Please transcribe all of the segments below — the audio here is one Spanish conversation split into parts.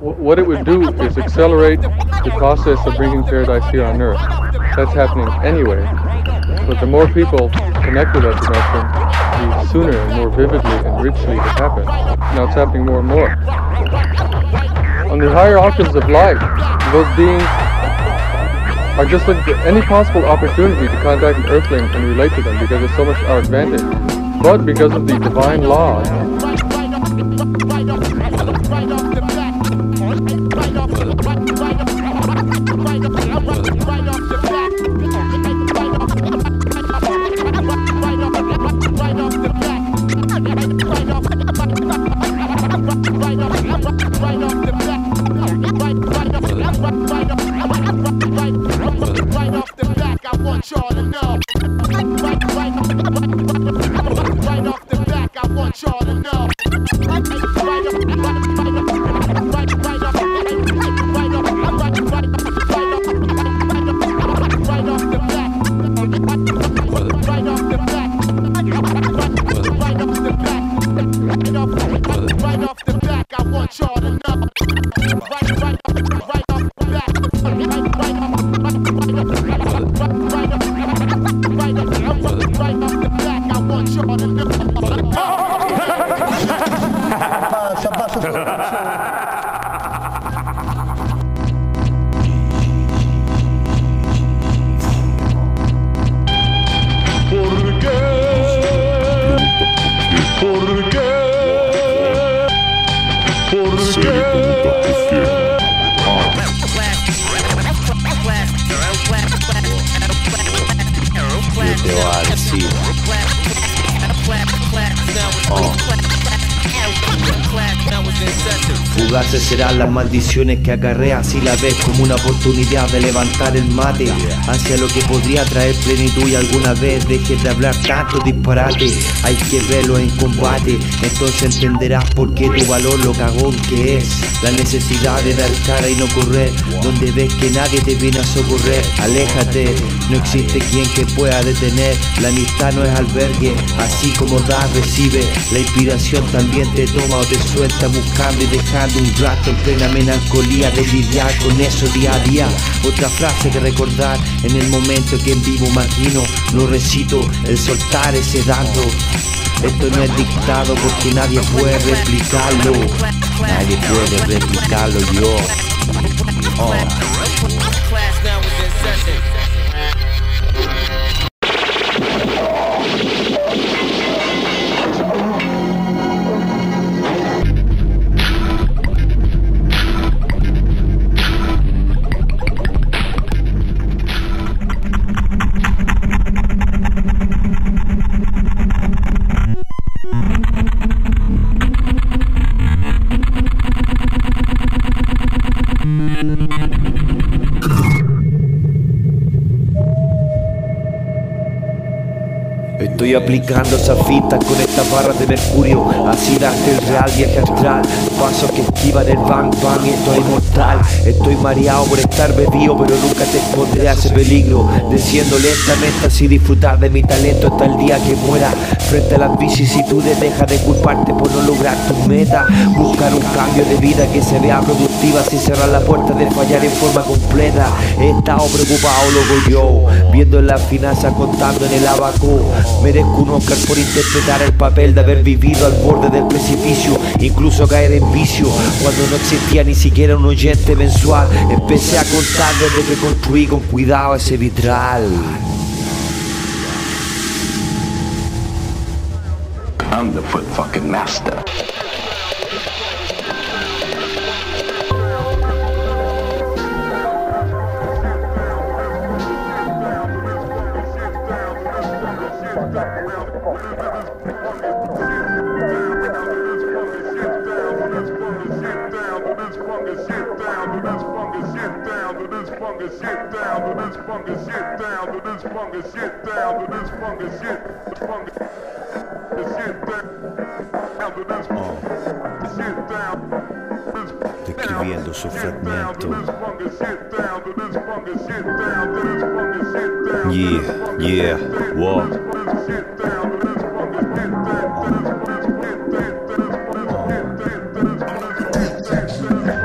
what it would do is accelerate the process of bringing paradise here on Earth. That's happening anyway. But the more people connect with that dimension, the sooner and more vividly and richly it happens. Now it's happening more and more. On the higher octaves of light, those beings are just looking for any possible opportunity to contact an earthling and relate to them because it's so much our advantage. But because of the divine laws, Fugaces serán las maldiciones que acarrea si la ves como una oportunidad de levantar el mate hacia lo que podría traer plenitud y alguna vez dejes de hablar tanto disparate. Hay que verlo en combate, entonces entenderás por qué tu valor lo cagón que es. La necesidad de dar cara y no correr, donde ves que nadie te viene a socorrer. Aléjate, no existe quien que pueda detener. La amistad no es albergue, así como das, recibe. La inspiración también te toma o te suelta buscando y dejando un rastro en plena melancolía de lidiar con eso día a día. Otra frase que recordar en el momento que en vivo imagino, lo recito, el soltar ese dardo. Esto no es dictado porque nadie puede replicarlo. Nadie puede replicarlo, yo. Estoy aplicando esa fita con estas barras de mercurio, así darte el real viaje astral, pasos que esquivan el bang bang y estoy inmortal. Estoy mareado por estar bebido, pero nunca te expondré a ese peligro, desciendo lentamente así disfrutar de mi talento hasta el día que muera. Frente a las vicisitudes deja de culparte por no lograr tus metas, buscar un cambio de vida que se vea productiva sin cerrar la puerta de fallar en forma completa. He estado preocupado, loco, yo viendo en las finanzas, contando en el abaco. Merezco un Oscar por interpretar el papel de haber vivido al borde del precipicio, incluso caer en vicio cuando no existía ni siquiera un oyente mensual. Empecé a contar desde que construí con cuidado ese vitral. I'm the foot fucking master. Describiendo su fragmento. Yeah, wow.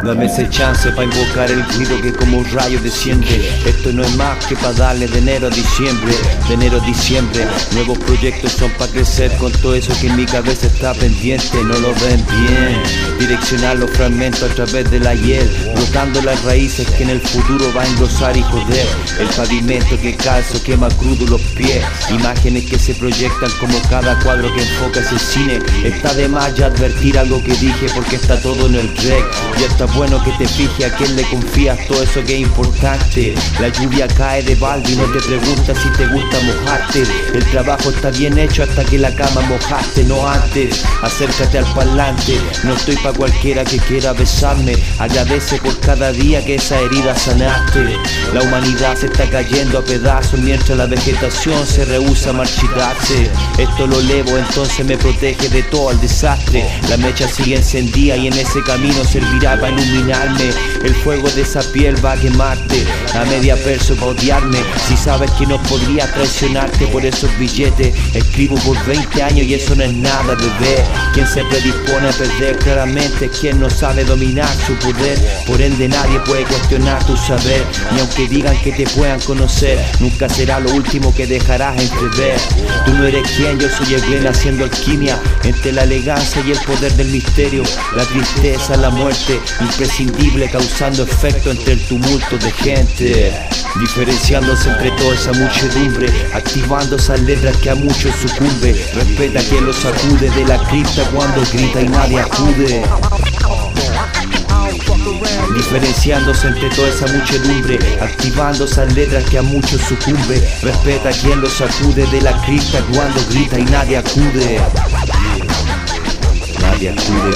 Dame ese chance pa' invocar el grito que como un rayo desciende. Esto no es más que pa' darle de enero a diciembre. De enero a diciembre, nuevos proyectos son pa' crecer. Con todo eso que en mi cabeza está pendiente, no lo ven bien. Direccionar los fragmentos a través del ayer, brotando las raíces que en el futuro va a engrosar y joder. El pavimento que calzo quema crudo los pies. Imágenes que se proyectan como cada cuadro que enfoca ese cine. Está de más ya advertir algo que dije porque está todo en el rec. Y está bueno que te fijes a quién le confías todo eso que es importante. La lluvia cae de balde y no te pregunta si te gusta mojarte. El trabajo está bien hecho hasta que la cama mojaste, no antes. Acércate al parlante, no estoy pa' cualquiera que quiera besarme. Agradece por cada día que esa herida sanaste. La humanidad se está cayendo a pedazos mientras la vegetación se rehúsa a marchitarse. Esto lo elevo, entonces me protege de todo el desastre. La mecha sigue encendida y en ese camino servirá para iluminarme. El fuego de esa piel va a quemarte, a media verso pa' odiarme. Si sabes que no podría traicionarte por esos billetes. Escribo por 20 años y eso no es nada, bebé. Quien se predispone a perder claramente es quien no sabe dominar su poder. Por ende nadie puede cuestionar tu saber, ni aunque digan que te puedan conocer, nunca será lo último que dejarás entrever. Tú no eres quien, yo soy el Glenn haciendo alquimia entre la elegancia y el poder del misterio. La tristeza, la muerte, imprescindible causando efecto entre el tumulto de gente. Diferenciándose entre toda esa muchedumbre, activando esas letras que a muchos sucumbe. Respeta a quien lo sacude de la cripta cuando grita y nadie acude. Diferenciándose entre toda esa muchedumbre, activando esas letras que a muchos sucumbe. Respeta a quien lo sacude de la cripta cuando grita y nadie acude. Nadie acude,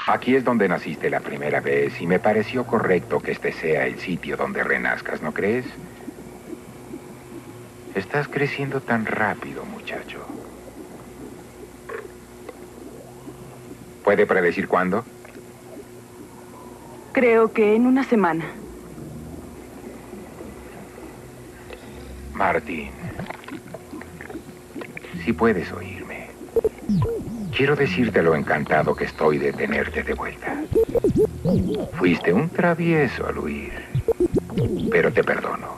Aquí es donde naciste la primera vez y me pareció correcto que este sea el sitio donde renazcas, ¿no crees? Estás creciendo tan rápido, muchacho. ¿Puede predecir cuándo? Creo que en una semana. Martín, si puedes oírme, quiero decirte lo encantado que estoy de tenerte de vuelta. Fuiste un travieso al huir, pero te perdono.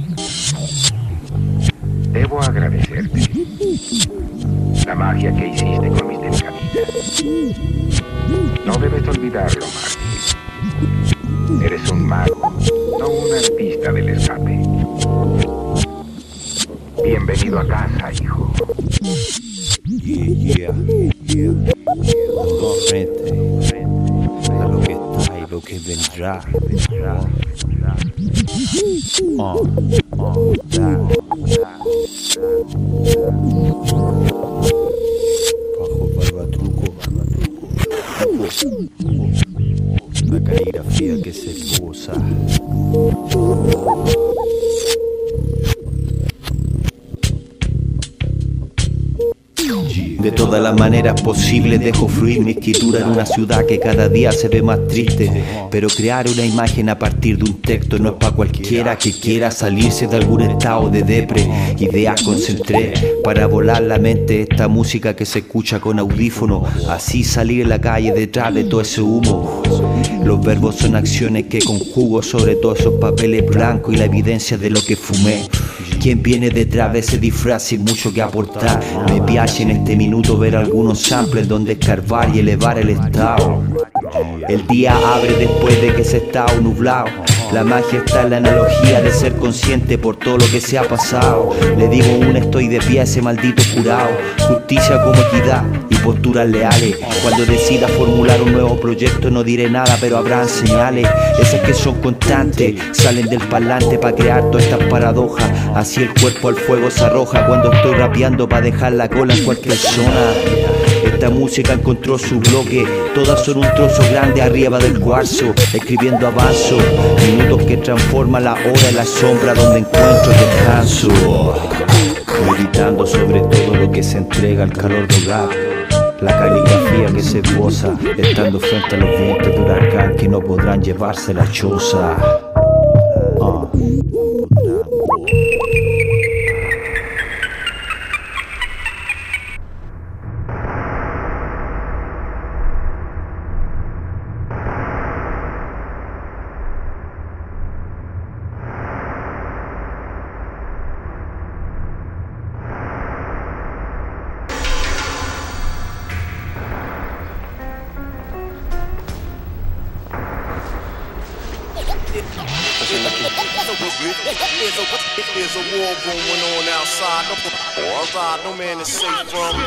Debo agradecerte la magia que hiciste con mis telecaminas. No debes olvidarlo, Martín. Eres un mago, no un artista del escape. Bienvenido a casa, hijo. Yeah. Ando frente a lo que está y lo que vendrá. Bajo barbatruco. La caligrafía que se esposa. De todas las maneras posibles dejo fluir mi escritura en una ciudad que cada día se ve más triste. Pero crear una imagen a partir de un texto no es para cualquiera que quiera salirse de algún estado de depre. Ideas concentré para volar la mente, esta música que se escucha con audífono. Así salir en la calle detrás de todo ese humo. Los verbos son acciones que conjugo sobre todos esos papeles blancos y la evidencia de lo que fumé. ¿Quién viene detrás de ese disfraz sin mucho que aportar? Me piace en este minuto ver algunos samples donde escarbar y elevar el estado. El día abre después de que se está nublado. La magia está en la analogía de ser consciente por todo lo que se ha pasado. Le digo estoy de pie a ese maldito jurado. Justicia como equidad y posturas leales. Cuando decida formular un nuevo proyecto no diré nada, pero habrán señales. Esas que son constantes, salen del parlante para crear todas estas paradojas. Así el cuerpo al fuego se arroja cuando estoy rapeando para dejar la cola en cualquier zona. Esta música encontró su bloque, todas son un trozo grande arriba del cuarzo. Escribiendo avanzo, minutos que transforman la hora en la sombra donde encuentro el descanso. Meditando sobre todo lo que se entrega al calor del rap. La caligrafía que se goza, estando frente a los vientos de huracán que no podrán llevarse la choza. There's a war going on outside. No man is safe from.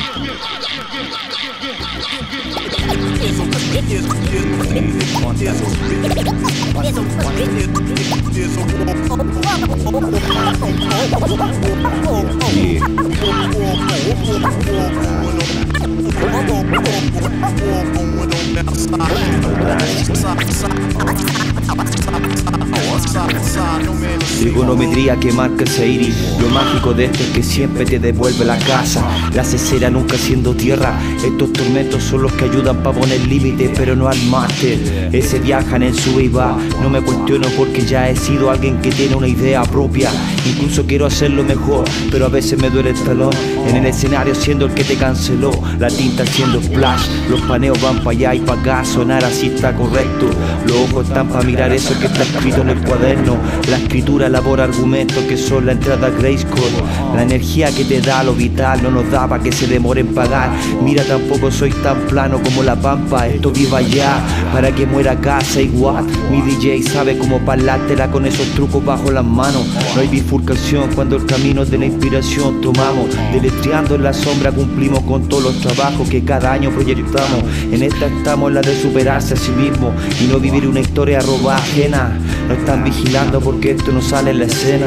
Trigonometría que marca ese iris. Lo mágico de esto es que siempre te devuelve la casa. La cesera nunca siendo tierra. Estos tormentos son los que ayudan para poner límites, pero no al máster. Ese viajan en su y va. No me cuestiono porque ya he sido alguien que tiene una idea propia. Incluso quiero hacerlo mejor, pero a veces me duele el talón. En el escenario siendo el que te canceló. La tinta haciendo splash. Los paneos van para allá y para acá. Sonar así está correcto. Los ojos están para mirar eso que está escrito en el cuaderno. La escritura elabora argumentos que son la entrada a Grayskull. La energía que te da lo vital no nos da para que se demore en pagar. Mira, tampoco soy tan plano como la pampa. Esto viva ya para que muera casa igual. Mi DJ sabe cómo parlártela con esos trucos bajo las manos. No hay bifurcación cuando el camino de la inspiración tomamos. Deletreando en la sombra cumplimos con todos los trabajos que cada año proyectamos. En esta estamos en la de superarse a sí mismo y no vivir una historia roba ajena. No están vigilando porque esto no sale en la escena.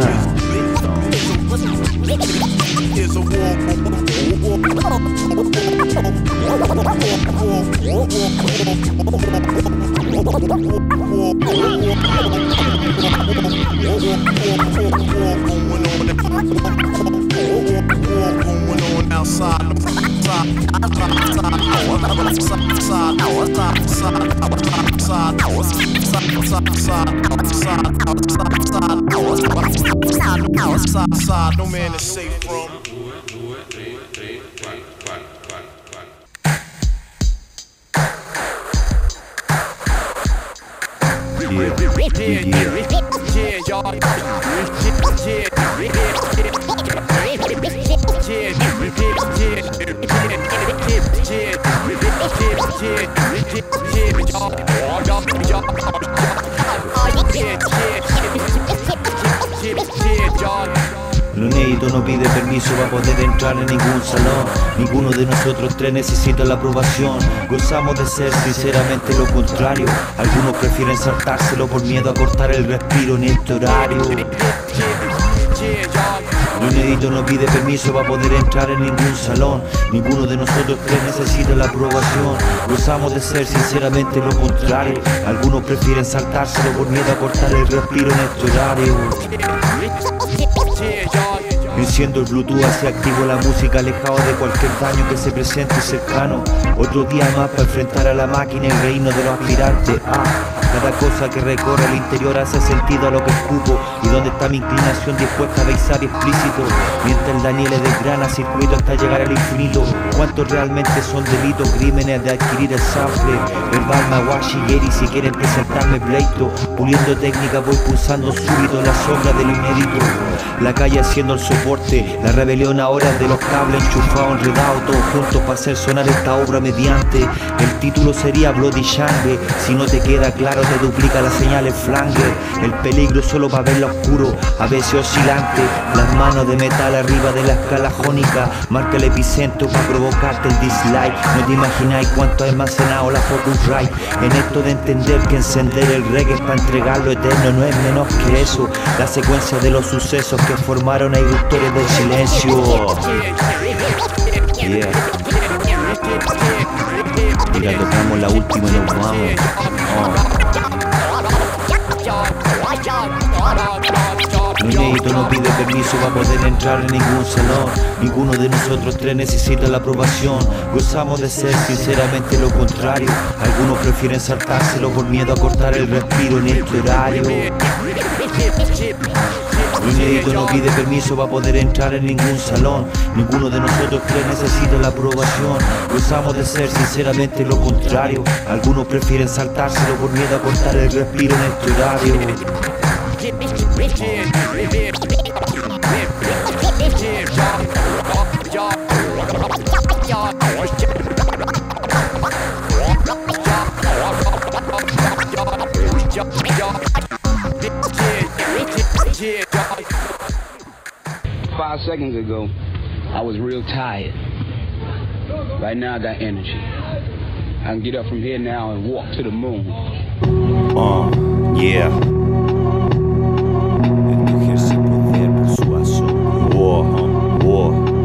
No man is safe from. Lo inédito no pide permiso para poder entrar en ningún salón. Ninguno de nosotros tres necesita la aprobación. Gozamos de ser sinceramente lo contrario. Algunos prefieren saltárselo por miedo a cortar el respiro en este horario. Lo inédito no pide permiso para poder entrar en ningún salón. Ninguno de nosotros tres necesita la aprobación. Gozamos de ser sinceramente lo contrario. Algunos prefieren saltárselo por miedo a cortar el respiro en este horario. Enciendo el Bluetooth, así activo la música, alejado de cualquier daño que se presente cercano. Otro día más para enfrentar a la máquina, el reino de los aspirantes. Cada cosa que recorre el interior hace sentido a lo que escupo. Y donde está mi inclinación dispuesta a besar explícito. Mientras el Daniel desgrana circuito hasta llegar al infinito. ¿Cuántos realmente son delitos, crímenes de adquirir el sample? Verbal, Mawashi, Geri, si quieren presentarme pleito. Puliendo técnica voy pulsando súbito en la sombra del inédito. La calle haciendo el soporte, la rebelión ahora es de los cables enchufados, enredados todos juntos para hacer sonar esta obra mediante. El título sería Bloody Sangre. Si no te queda claro te duplica la señal en flanger. El peligro solo para verlo oscuro, a veces oscilante. Las manos de metal arriba de la escala jónica, marca el epicentro para provocarte el dislike. No te imagináis cuánto ha almacenado la Focusrite en esto de entender que encender el reggae para entregarlo eterno no es menos que eso. La secuencia de los sucesos que formaron a irruptores del silencio. Yeah. Mira, tocamos la última y nos vamos. Lo inédito no pide permiso para poder entrar en ningún salón. Ninguno de nosotros tres necesita la aprobación. Gozamos de ser sinceramente lo contrario. Algunos prefieren saltárselo por miedo a cortar el respiro en este horario. Lo inédito no pide permiso para poder entrar en ningún salón. Ninguno de nosotros tres necesita la aprobación. Gozamos de ser sinceramente lo contrario. Algunos prefieren saltárselo por miedo a cortar el respiro en este horario. Five seconds ago, I was real tired. Right now, I got energy. I can get up from here now and walk to the moon. Yeah. Ejerce poder por su asombro.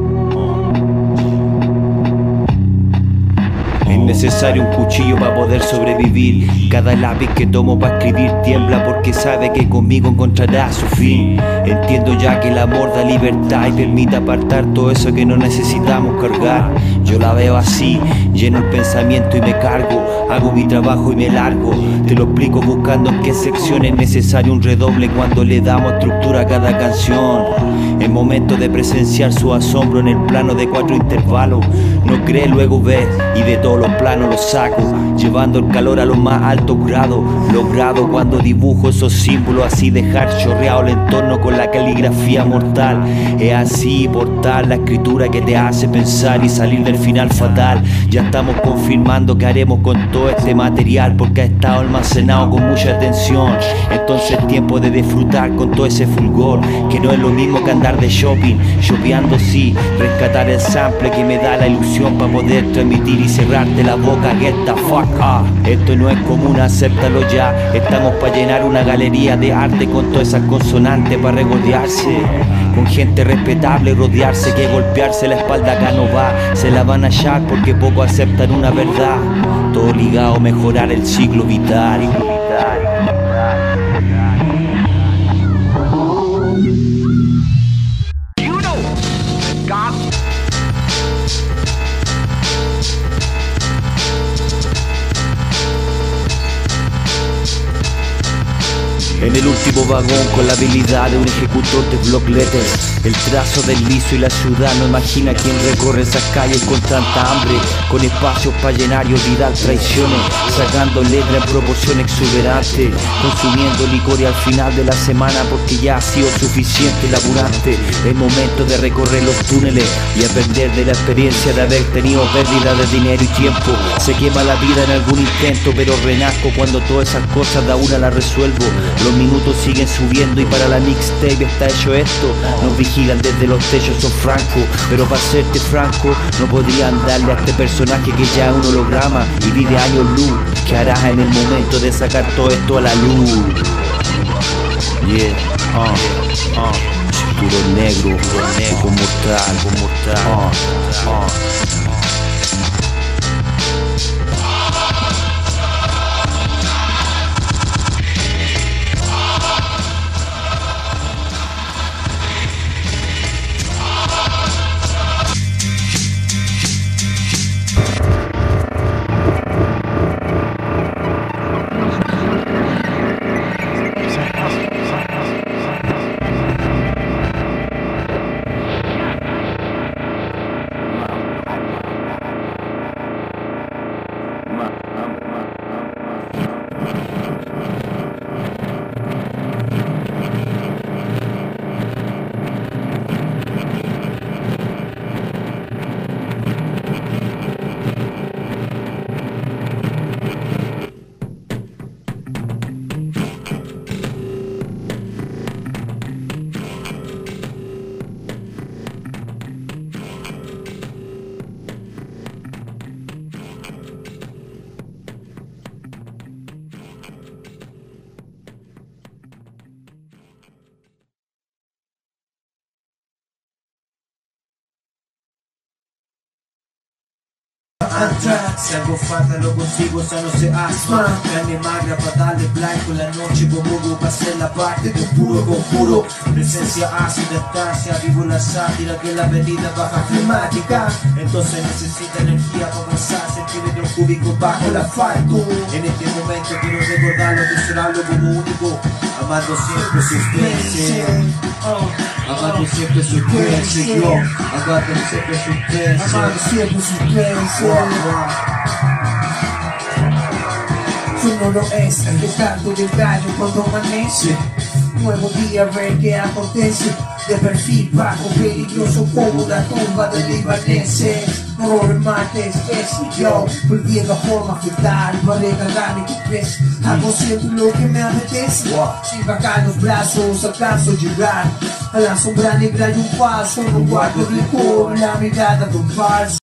Es necesario un cuchillo para poder sobrevivir. Cada lápiz que tomo para escribir tiembla porque sabe que conmigo encontrará su fin. Entiendo ya que el amor da libertad y permite apartar todo eso que no necesitamos cargar. Yo la veo así, lleno el pensamiento y me cargo. Hago mi trabajo y me largo. Te lo explico buscando en qué sección es necesario un redoble cuando le damos estructura a cada canción. Es momento de presenciar su asombro en el plano de 4 intervalos. No cree, luego ve, y de todos los planos los saco, llevando el calor a los más altos grados. Logrado cuando dibujo esos símbolos, así dejar chorreado el entorno con la caligrafía mortal. Es así, portar la escritura que te hace pensar y salir del final fatal. Ya estamos confirmando que haremos con todo este material porque ha estado almacenado con mucha atención. Entonces es tiempo de disfrutar con todo ese fulgor, que no es lo mismo que andar de shopping. Shopeando sí, rescatar el sample que me da la ilusión para poder transmitir y cerrarte la boca. Get the fuck up. Esto no es común, acéptalo ya. Estamos para llenar una galería de arte con todas esas consonantes para regodearse. Con gente respetable rodearse, que golpearse la espalda acá no va. Se la van a hallar porque poco aceptan una verdad. Todo ligado a mejorar el ciclo vital. último vagón con la habilidad de un ejecutor de block letters. El trazo del liso y la ciudad no imagina quién recorre esas calles con tanta hambre, con espacios para llenar y olvidar traiciones, sacando letra en proporción exuberante, consumiendo licor y al final de la semana porque ya ha sido suficiente laburante. Es momento de recorrer los túneles y aprender de la experiencia de haber tenido pérdida de dinero y tiempo. Se quema la vida en algún intento, pero renazco cuando todas esas cosas de una las resuelvo. Los minutos siguen subiendo y para la mixtape está hecho esto. Nos vigilan desde los techos, son francos, pero para serte franco no podrían darle a este personaje que ya es un holograma y vive años luz. ¿Qué harás en el momento de sacar todo esto a la luz? Yeah, puro negro, como mortal. Si algo falta lo consigo, sano se asma. Carne magra para darle blanco en la noche como hubo para hacer la parte de un puro conjuro. Presencia ácida, estancia, vivo la sátira que la avenida baja flemática. Entonces necesita energía para pasar centímetros cúbicos bajo el asfalto. En este momento quiero recordar lo miserable como único, amando siempre suspense. Amando siempre suspense, yo. Amando siempre suspense. Amando siempre suspense. Solo lo es el canto del gallo cuando amanece. Nuevo día, ver qué acontece. De perfil bajo, peligroso como la tumba de libaneses. Horror martes, es yo volviendo a forma fetal para recargar mi estrés. Hago siempre lo que me apetece, sin bajar los brazos, alcanzo a llegar a la sombra negra y un paso. No guardo licor, la mirada de un falso.